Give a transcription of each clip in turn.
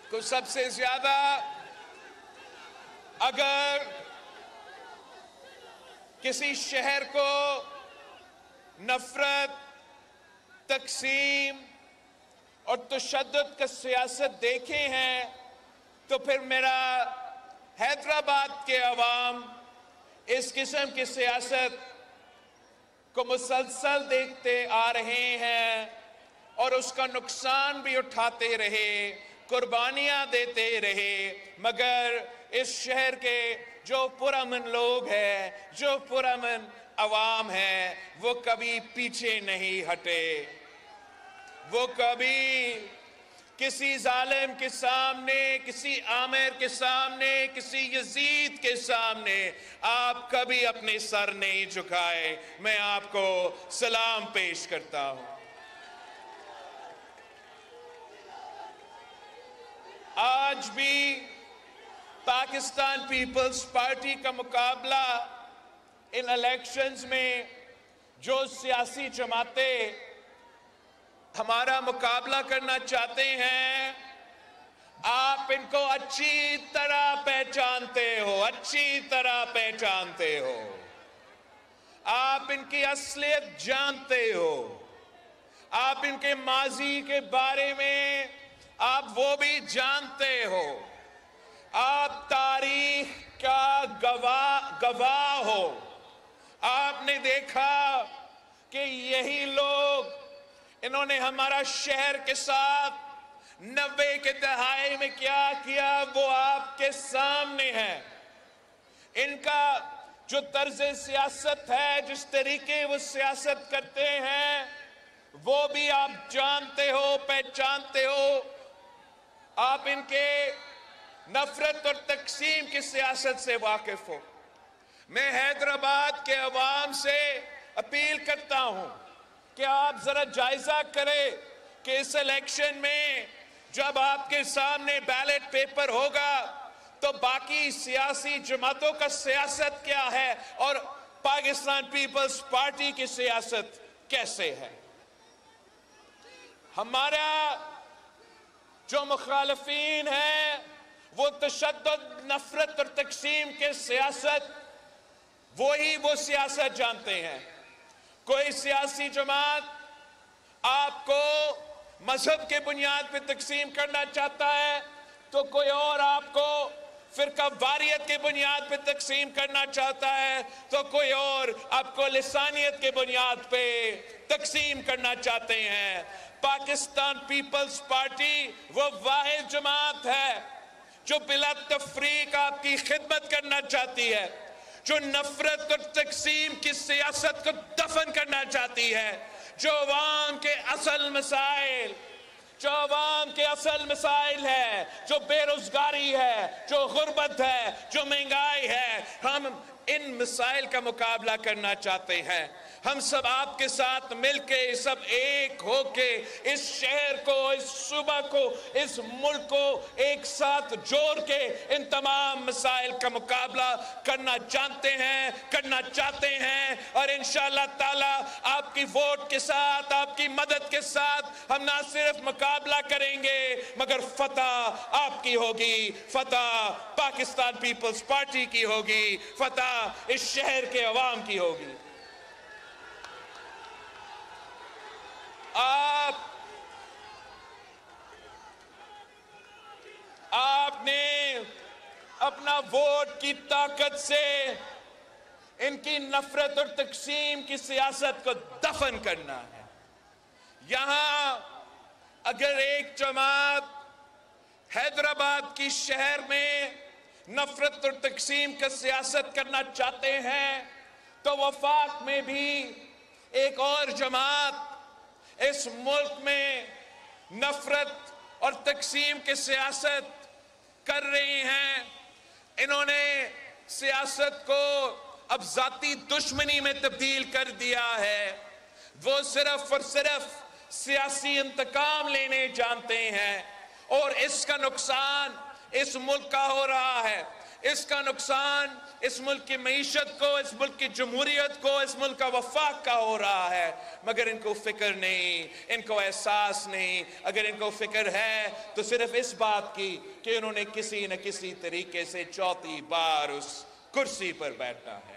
کو سب سے زیادہ اگر کسی شہر کو نفرت، تقسیم اور تشدد کا سیاست دیکھے ہیں تو پھر میرا حیدرآباد کے عوام اس قسم کی سیاست کو مسلسل دیکھتے آ رہے ہیں اور اس کا نقصان بھی اٹھاتے رہے، قربانیاں دیتے رہے، مگر اس شہر کے جو پرامن لوگ ہیں، جو پرامن عوام ہیں، وہ کبھی پیچھے نہیں ہٹے۔ وہ کبھی کسی ظالم کے سامنے، کسی آمر کے سامنے، کسی یزید کے سامنے آپ کبھی اپنے سر نہیں جھکائے۔ میں آپ کو سلام پیش کرتا ہوں۔ آج بھی پاکستان پیپلز پارٹی کا مقابلہ ان الیکشنز میں جو سیاسی جماعتیں ہمارا مقابلہ کرنا چاہتے ہیں، آپ ان کو اچھی طرح پہچانتے ہو، اچھی طرح پہچانتے ہو۔ آپ ان کی اصلیت جانتے ہو۔ آپ ان کے ماضی کے بارے میں آپ وہ بھی جانتے ہو۔ آپ تاریخ کا گواہ ہو۔ آپ نے دیکھا کہ یہی لوگ، انہوں نے ہمارا شہر کے ساتھ 90 کے دہائی میں کیا کیا وہ آپ کے سامنے ہے۔ ان کا جو طرز سیاست ہے، جس طریقے وہ سیاست کرتے ہیں، وہ بھی آپ جانتے ہو، پہچانتے ہو۔ آپ ان کے نفرت اور تقسیم کی سیاست سے واقف ہو۔ میں حیدرآباد کے عوام سے اپیل کرتا ہوں کہ آپ ذرا جائزہ کریں کہ اس الیکشن میں جب آپ کے سامنے بیلٹ پیپر ہوگا تو باقی سیاسی جماعتوں کا سیاست کیا ہے اور پاکستان پیپلز پارٹی کی سیاست کیسے ہے۔ ہمارا جو مخالفین ہیں وہ تشدد، نفرت اور تقسیم کے سیاست، وہی وہ سیاست جانتے ہیں۔ کوئی سیاسی جماعت آپ کو مذہب کے بنیاد پہ تقسیم کرنا چاہتا ہے تو کوئی اور آپ کو فرقہ واریت کے بنیاد پہ تقسیم کرنا چاہتا ہے تو کوئی اور آپ کو لسانیت کے بنیاد پہ تقسیم کرنا چاہتے ہیں۔ پاکستان پیپلز پارٹی وہ واحد جماعت ہے جو بلا تفریق آپ کی خدمت کرنا چاہتی ہے، جو نفرت اور تقسیم کی سیاست کو دفن کرنا چاہتی ہے، جو عوام کے اصل مسائل ہے، جو بے روزگاری ہے، جو غربت ہے، جو مہنگائی ہے، ہم ان مسائل کا مقابلہ کرنا چاہتے ہیں۔ ہم سب آپ کے ساتھ مل کے، سب ایک ہو کے اس شہر کو، اس صوبہ کو، اس ملک کو ایک ساتھ جوڑ کے ان تمام مسائل کا مقابلہ کرنا جانتے ہیں، کرنا چاہتے ہیں، اور انشاءاللہ تعالی آپ کی ووٹ کے ساتھ، آپ کی مدد کے ساتھ ہم نہ صرف مقابلہ کریں گے مگر فتح آپ کی ہوگی، فتح پاکستان پیپلز پارٹی کی ہوگی، فتح اس شہر کے عوام کی ہوگی۔ آپ نے اپنا ووٹ کی طاقت سے ان کی نفرت اور تقسیم کی سیاست کو دفن کرنا ہے۔ یہاں اگر ایک جماعت حیدرآباد کی شہر میں نفرت اور تقسیم کا سیاست کرنا چاہتے ہیں تو وفاق میں بھی ایک اور جماعت اس ملک میں نفرت اور تقسیم کے سیاست کر رہی ہیں۔ انہوں نے سیاست کو اب ذاتی دشمنی میں تبدیل کر دیا ہے۔ وہ صرف اور صرف سیاسی انتقام لینے جانتے ہیں اور اس کا نقصان اس ملک کا ہو رہا ہے۔ اس کا نقصان اس ملک کی معیشت کو، اس ملک کی جمہوریت کو، اس ملک کا وفاق کا ہو رہا ہے، مگر ان کو فکر نہیں، ان کو احساس نہیں۔ اگر ان کو فکر ہے تو صرف اس بات کی کہ انہوں نے کسی نہ کسی طریقے سے چوتھی بار اس کرسی پر بیٹھنا ہے۔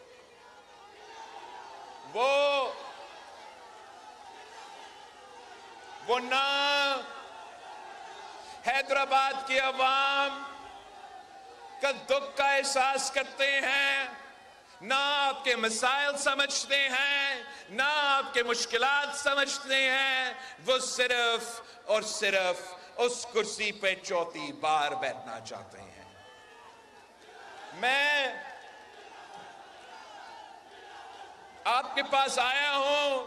وہ نہ حیدرآباد کی عوام کا دکھ کا احساس کرتے ہیں، نہ آپ کے مسائل سمجھتے ہیں، نہ آپ کے مشکلات سمجھتے ہیں، وہ صرف اور صرف اس کرسی پہ چوتھی بار بیٹھنا چاہتے ہیں۔ میں آپ کے پاس آیا ہوں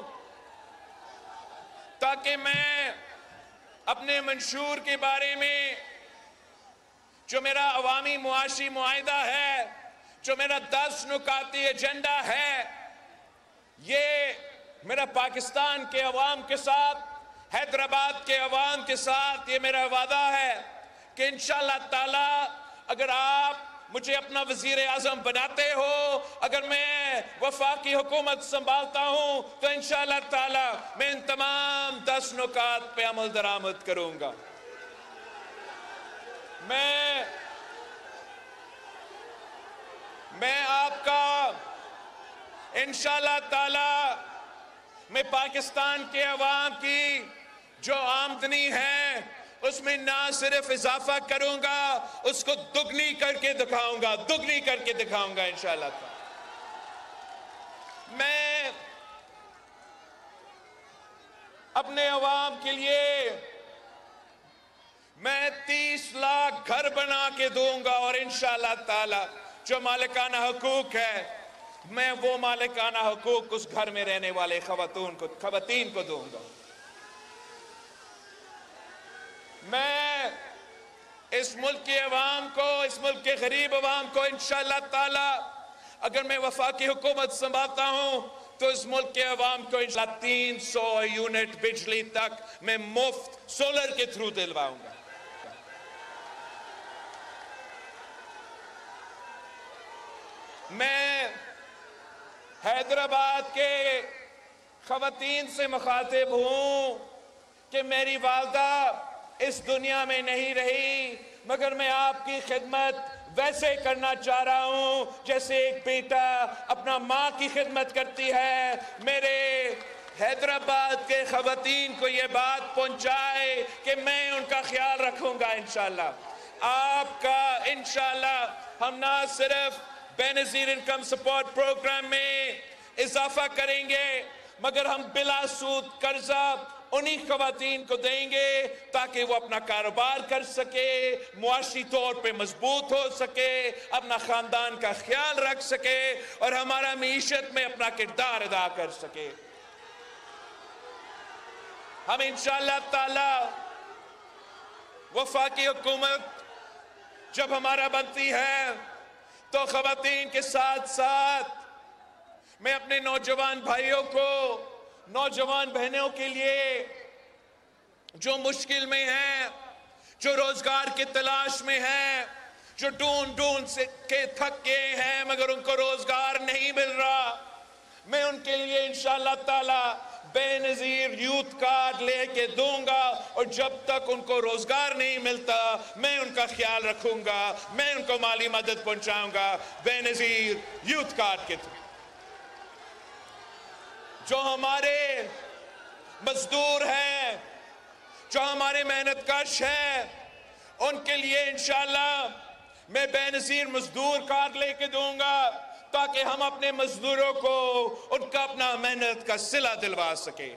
تاکہ میں اپنے منشور کے بارے میں، جو میرا عوامی معاشی معاہدہ ہے، جو میرا 10 نکاتی ایجنڈا ہے، یہ میرا پاکستان کے عوام کے ساتھ، حیدرآباد کے عوام کے ساتھ یہ میرا وعدہ ہے کہ انشاءاللہ تعالی اگر آپ مجھے اپنا وزیر اعظم بناتے ہو، اگر میں وفاقی حکومت سنبھالتا ہوں، تو انشاءاللہ تعالی میں ان تمام 10 نکات پہ عمل درآمد کروں گا۔ میں آپ کا انشاءاللہ تعالی میں پاکستان کے عوام کی جو آمدنی ہے اس میں نہ صرف اضافہ کروں گا، اس کو دگنی کر کے دکھاؤں گا، دگنی کر کے دکھاؤں گا انشاءاللہ تعالی۔ میں اپنے عوام کے لیے میں 30 لاکھ گھر بنا کے دوں گا، اور انشاءاللہ تعالی جو مالکانہ حقوق ہے میں وہ مالکانہ حقوق اس گھر میں رہنے والے خواتین کو دوں گا۔ میں اس ملک کے عوام کو، اس ملک کے غریب عوام کو انشاءاللہ تعالی اگر میں وفاقی حکومت سنبھالتا ہوں تو اس ملک کے عوام کو انشاءاللہ 300 یونٹ بجلی تک میں مفت سولر کے تھرو دلواؤں گا۔ میں حیدرآباد کے خواتین سے مخاطب ہوں کہ میری والدہ اس دنیا میں نہیں رہی، مگر میں آپ کی خدمت ویسے کرنا چاہ رہا ہوں جیسے ایک بیٹا اپنا ماں کی خدمت کرتی ہے۔ میرے حیدرآباد کے خواتین کو یہ بات پہنچائے کہ میں ان کا خیال رکھوں گا انشاءاللہ۔ آپ کا انشاءاللہ ہم نہ صرف بے نظیر انکم سپورٹ پروگرام میں اضافہ کریں گے، مگر ہم بلا سود قرضہ انہی خواتین کو دیں گے تاکہ وہ اپنا کاروبار کر سکے، معاشی طور پہ مضبوط ہو سکے، اپنا خاندان کا خیال رکھ سکے اور ہمارا معیشت میں اپنا کردار ادا کر سکے۔ ہم انشاءاللہ تعالی وفاقی حکومت جب ہمارا بنتی ہے تو خواتین کے ساتھ ساتھ میں اپنے نوجوان بھائیوں کو، نوجوان بہنوں کے لیے جو مشکل میں ہیں، جو روزگار کی تلاش میں ہیں، جو ڈھونڈ کے تھک گئے ہیں مگر ان کو روزگار نہیں مل رہا، میں ان کے لیے انشاءاللہ تعالی بے نظیر یوتھ کارڈ لے کے دوں گا، اور جب تک ان کو روزگار نہیں ملتا میں ان کا خیال رکھوں گا، میں ان کو مالی مدد پہنچاؤں گا بے نظیر یوتھ کارڈ کے تھرو۔ جو ہمارے مزدور ہیں، جو ہمارے محنت کش ہیں، ان کے لیے انشاءاللہ میں بے نظیر مزدور کارڈ لے کے دوں گا تاکہ ہم اپنے مزدوروں کو ان کا اپنا محنت کا صلہ دلوا سکیں۔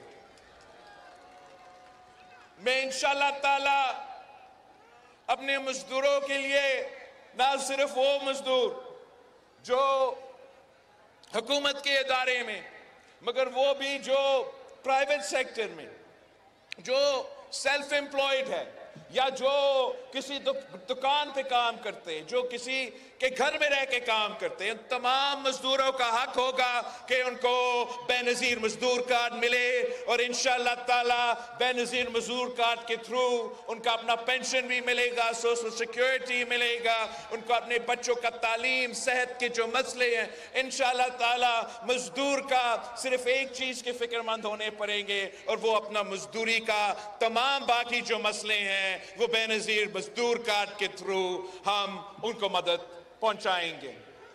میں انشاءاللہ تعالی اپنے مزدوروں کے لیے نہ صرف وہ مزدور جو حکومت کے ادارے میں، مگر وہ بھی جو پرائیویٹ سیکٹر میں، جو سیلف امپلائڈ ہے، یا جو کسی دکان پہ کام کرتے ہیں, جو کسی کے گھر میں رہ کے کام کرتے ہیں, ان تمام مزدوروں کا حق ہوگا کہ ان کو بے نظیر مزدور کارڈ ملے, اور انشاءاللہ تعالی بے نظیر مزدور کارڈ کے تھرو ان کا اپنا پینشن بھی ملے گا, سوشل سیکیورٹی ملے گا, ان کو اپنے بچوں کا تعلیم, صحت کے جو مسئلے ہیں انشاءاللہ تعالی مزدور کا صرف ایک چیز کے فکر مند ہونے پڑیں گے, اور وہ اپنا مزدوری کا تمام باقی جو مسئلے ہیں وہ بے نظیر مزدور کارڈ کے تھرو ہم ان کو مدد پہنچائیں گے.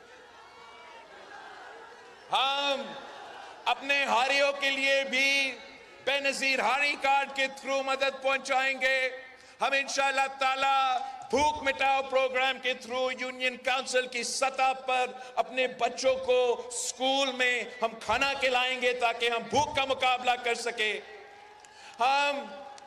ہم اپنے ہاریوں کے لیے بھی بے نظیر ہاری کارڈ کے تھرو مدد پہنچائیں گے. ہم انشاءاللہ تعالی بھوک مٹاؤ پروگرام کے تھرو یونین کونسل کی سطح پر اپنے بچوں کو سکول میں ہم کھانا کھلائیں گے تاکہ ہم بھوک کا مقابلہ کر سکیں. ہم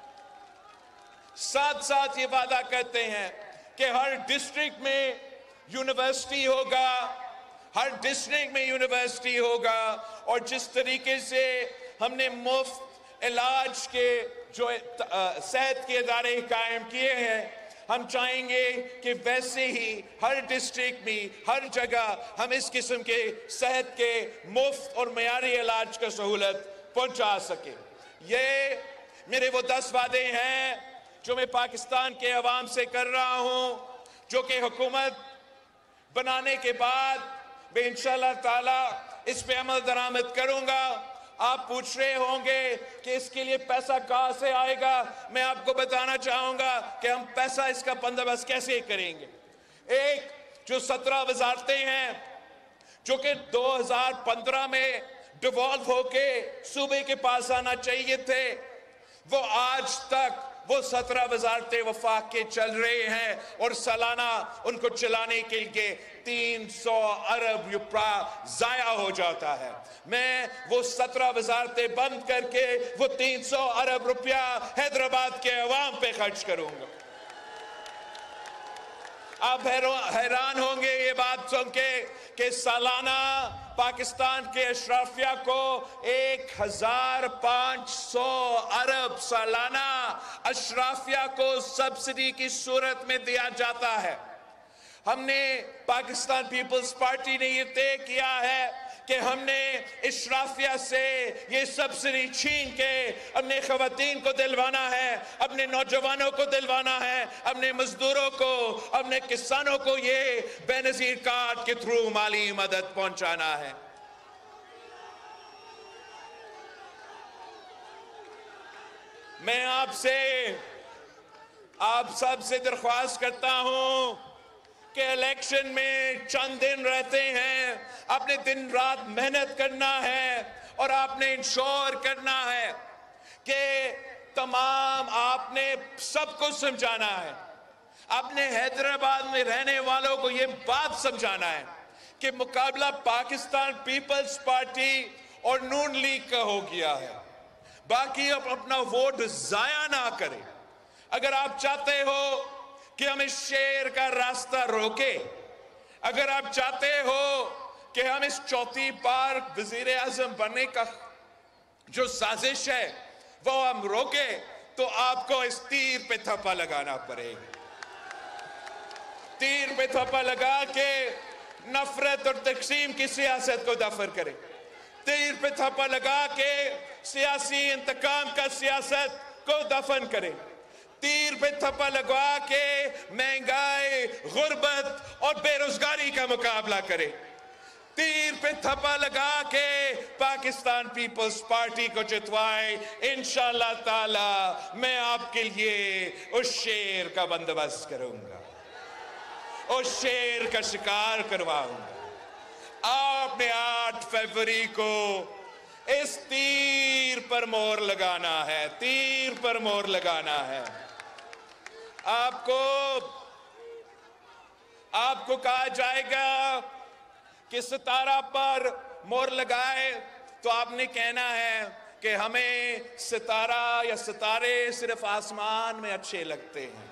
ساتھ ساتھ یہ وعدہ کرتے ہیں کہ ہر ڈسٹرکٹ میں یونیورسٹی ہوگا, ہر ڈسٹرکٹ میں یونیورسٹی ہوگا, اور جس طریقے سے ہم نے مفت علاج کے جو صحت کے ادارے قائم کیے ہیں, ہم چاہیں گے کہ ویسے ہی ہر ڈسٹرکٹ میں ہر جگہ ہم اس قسم کے صحت کے مفت اور معیاری علاج کا سہولت پہنچا سکیں. یہ میرے وہ 10 وعدے ہیں جو میں پاکستان کے عوام سے کر رہا ہوں, جو کہ حکومت بنانے کے بعد میں انشاءاللہ تعالی اس پہ عمل درآمد کروں گا. آپ پوچھ رہے ہوں گے کہ اس کے لیے پیسہ کہاں سے آئے گا. میں آپ کو بتانا چاہوں گا کہ ہم پیسہ اس کا بندوبست کیسے کریں گے. ایک جو 17 وزارتیں ہیں جو کہ 2015 میں ڈیوالو ہو کے صوبے کے پاس آنا چاہیے تھے, وہ آج تک وہ 17 وزارتیں وفاق کے چل رہے ہیں, اور سالانہ ان کو چلانے کے لیے 300 ارب روپیہ ضائع ہو جاتا ہے. میں وہ 17 وزارتیں بند کر کے وہ 300 ارب روپیہ حیدرآباد کے عوام پہ خرچ کروں گا. آپ حیران ہوں گے یہ بات سن کے کہ سالانہ پاکستان کے اشرافیہ کو 1500 ارب سالانہ اشرافیہ کو سبسڈی کی صورت میں دیا جاتا ہے. ہم نے پاکستان پیپلز پارٹی نے یہ طے کیا ہے کہ ہم نے اشرافیہ سے یہ سبسڈی چھین کے اپنے خواتین کو دلوانا ہے, اپنے نوجوانوں کو دلوانا ہے, اپنے مزدوروں کو, اپنے کسانوں کو یہ بے نظیر کارڈ کے تھرو مالی مدد پہنچانا ہے. میں آپ سب سے درخواست کرتا ہوں کہ الیکشن میں چند دن رہتے ہیں, آپ نے دن رات محنت کرنا ہے, اور آپ نے انشور کرنا ہے کہ تمام آپ نے سب کو سمجھانا ہے. آپ نے حیدرآباد میں رہنے والوں کو یہ بات سمجھانا ہے کہ مقابلہ پاکستان پیپلز پارٹی اور نون لیگ کا ہو گیا ہے. باقی اب اپنا ووٹ ضائع نہ کریں. اگر آپ چاہتے ہو کہ ہم اس شہر کا راستہ روکے, اگر آپ چاہتے ہو کہ ہم اس چوتھی بار وزیر اعظم بننے کا جو سازش ہے وہ ہم روکے, تو آپ کو اس تیر پہ تھپا لگانا پڑے گا. تیر پہ تھپا لگا کے نفرت اور تقسیم کی سیاست کو دفن کرے. تیر پہ تھپا لگا کے سیاسی انتقام کا سیاست کو دفن کرے. تیر پہ تھپا لگا کے مہنگائی, غربت اور بے روزگاری کا مقابلہ کرے. تیر پہ تھپا لگا کے پاکستان پیپلز پارٹی کو جتوائے. انشاءاللہ تعالی میں آپ کے لیے اس شیر کا بندوبست کروں گا, اس شیر کا شکار کرواؤں گا. آپ نے 8 فروری کو اس تیر پر مور لگانا ہے, تیر پر مور لگانا ہے. آپ کو کہا جائے گا کہ ستارہ پر مور لگائے, تو آپ نے کہنا ہے کہ ہمیں ستارہ یا ستارے صرف آسمان میں اچھے لگتے ہیں.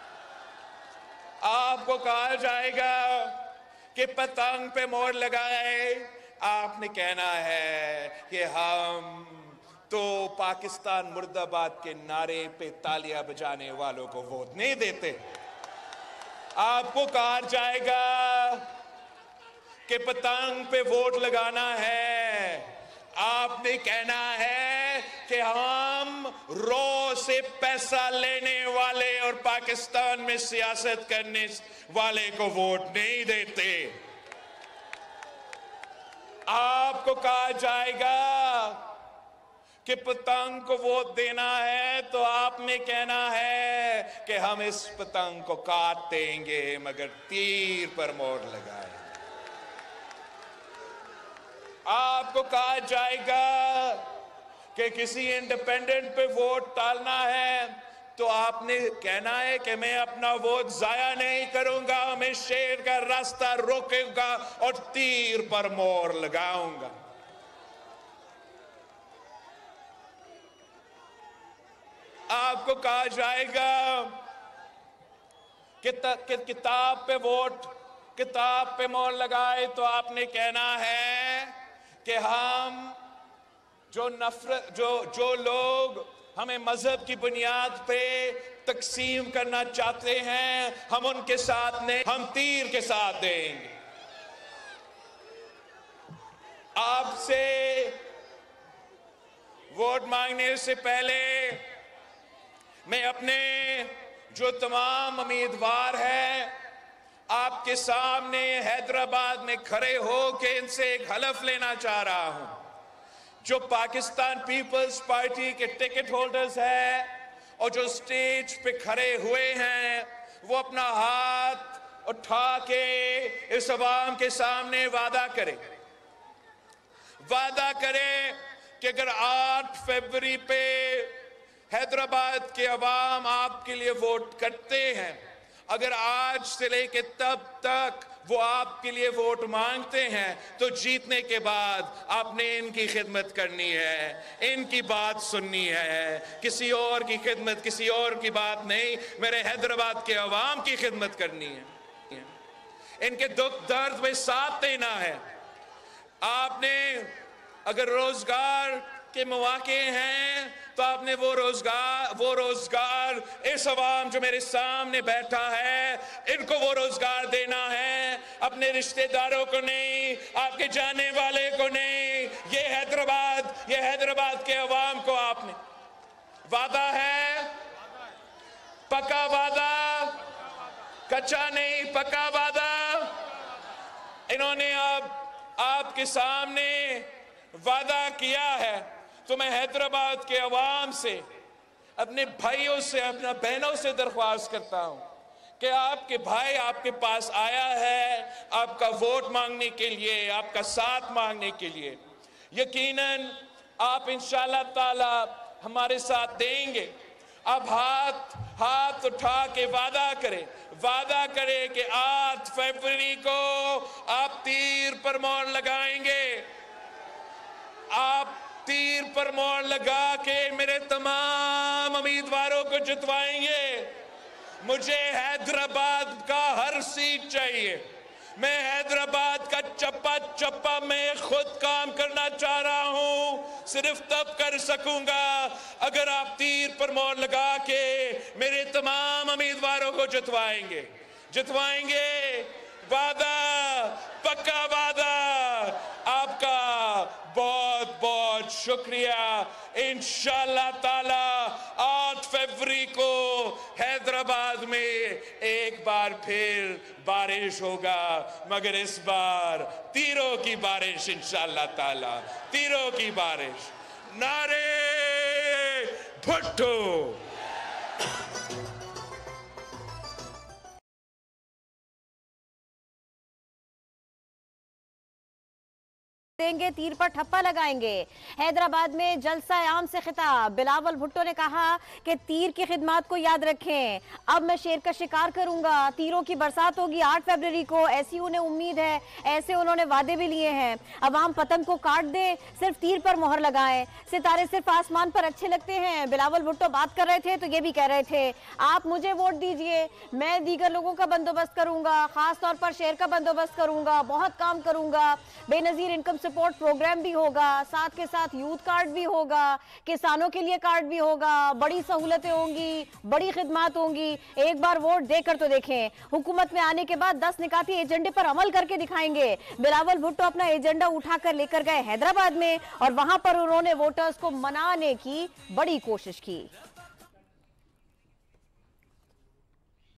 آپ کو کہا جائے گا کہ پتنگ پہ مور لگائے, آپ نے کہنا ہے کہ ہم तो पाकिस्तान मुर्दाबाद के नारे पे तालियां बजाने वालों को वोट नहीं देते। आपको कहा जाएगा कि पतंग पे वोट लगाना है, आपने कहना है कि हम रो से पैसा लेने वाले और पाकिस्तान में सियासत करने वाले को वोट नहीं देते। आपको कहा जाएगा कि पतंग को वोट देना है, तो आपने कहना है कि हम इस पतंग को काट देंगे मगर तीर पर मोहर लगाएंगे। आपको कहा जाएगा कि किसी इंडिपेंडेंट पे वोट डालना है, तो आपने कहना है कि मैं अपना वोट जाया नहीं करूंगा, मैं शेर का रास्ता रोकूंगा और तीर पर मोहर लगाऊंगा। आपको कहा जाएगा कि किताब पे मोहर लगाए, तो आपने कहना है कि हम जो लोग हमें मजहब की बुनियाद पे तकसीम करना चाहते हैं, हम उनके साथ नहीं, हम तीर के साथ देंगे। आपसे वोट मांगने से पहले मैं अपने जो तमाम उम्मीदवार हैं आपके सामने हैदराबाद में खड़े हो के इनसे एक हलफ लेना चाह रहा हूं। जो पाकिस्तान पीपल्स पार्टी के टिकट होल्डर्स हैं और जो स्टेज पे खड़े हुए हैं, वो अपना हाथ उठा के इस अवाम के सामने वादा करें कि अगर 8 फरवरी पे हैदराबाद के अवाम आपके लिए वोट करते हैं, अगर आज से लेके तब तक वो आपके लिए वोट मांगते हैं, तो जीतने के बाद आपने इनकी खिदमत करनी है, इनकी बात सुननी है, किसी और की खिदमत, किसी और की बात नहीं, मेरे हैदराबाद के अवाम की खिदमत करनी है, इनके दुख दर्द में साथ देना है। आपने अगर रोजगार के मौके हैं, तो आपने वो रोजगार इस अवाम जो मेरे सामने बैठा है, इनको वो रोजगार देना है, अपने रिश्तेदारों को नहीं, आपके जाने वाले को नहीं। ये हैदराबाद के अवाम को आपने वादा है, पक्का वादा, कच्चा नहीं, पक्का वादा। इन्होंने अब आपके सामने वादा किया है, तो मैं हैदराबाद के अवाम से, अपने भाइयों से, अपना बहनों से दरख्वास्त करता हूं कि आपके भाई आपके पास आया है आपका वोट मांगने के लिए, आपका साथ मांगने के लिए। यकीनन आप इंशाअल्लाह ताला हमारे साथ देंगे। अब हाथ उठा के वादा करें कि 8 फरवरी को आप तीर पर मोहर लगाएंगे। आप तीर पर मोहर लगा के मेरे तमाम उम्मीदवारों को जितवाएंगे। मुझे हैदराबाद का हर सीट चाहिए। मैं हैदराबाद का चप्पा चप्पा में खुद काम करना चाह रहा हूं। सिर्फ तब कर सकूंगा अगर आप तीर पर मोहर लगा के मेरे तमाम उम्मीदवारों को जितवाएंगे। वादा, पक्का वादा। आपका बहुत बहुत शुक्रिया। इंशाअल्लाह ताला 8 फरवरी को हैदराबाद में एक बार फिर बारिश होगा, मगर इस बार तीरों की बारिश। इंशाअल्लाह ताला तीरों की बारिश। नारे भुट्टो। देंगे, तीर पर ठप्पा लगाएंगे। हैदराबाद में जलसा आम से खिताब। बिलावल भुट्टो ने कहा कि तीर की खिदमत को याद रखें, अब मैं शेर का शिकार करूंगा। तीरों की बरसात होगी 8 फरवरी को, ऐसी उन्हें उम्मीद है, ऐसे उन्होंने वादे भी लिए हैं। अवाम पतंग को काट दे, सिर्फ तीर पर मोहर लगाएं। सितारे सिर्फ आसमान पर अच्छे लगते हैं। बिलावल भुट्टो बात कर रहे थे तो ये भी कह रहे थे, आप मुझे वोट दीजिए, मैं दीगर लोगों का बंदोबस्त करूंगा, खास तौर पर शेर का बंदोबस्त करूंगा, बहुत काम करूंगा, बेनजीर इनकम सपोर्ट प्रोग्राम भी होगा, साथ के साथ यूथ कार्ड भी होगा, किसानों के लिए कार्ड भी होगा, बड़ी सहूलतें होंगी, बड़ी खिदमत होंगी। एक बार वोट देकर तो देखें। हुकूमत में आने के बाद 10 निकाती एजेंडे पर अमल करके दिखाएंगे। बिलावल भुट्टो अपना एजेंडा उठाकर लेकर गए हैदराबाद में और वहां पर उन्होंने वोटर्स को मनाने की बड़ी कोशिश की।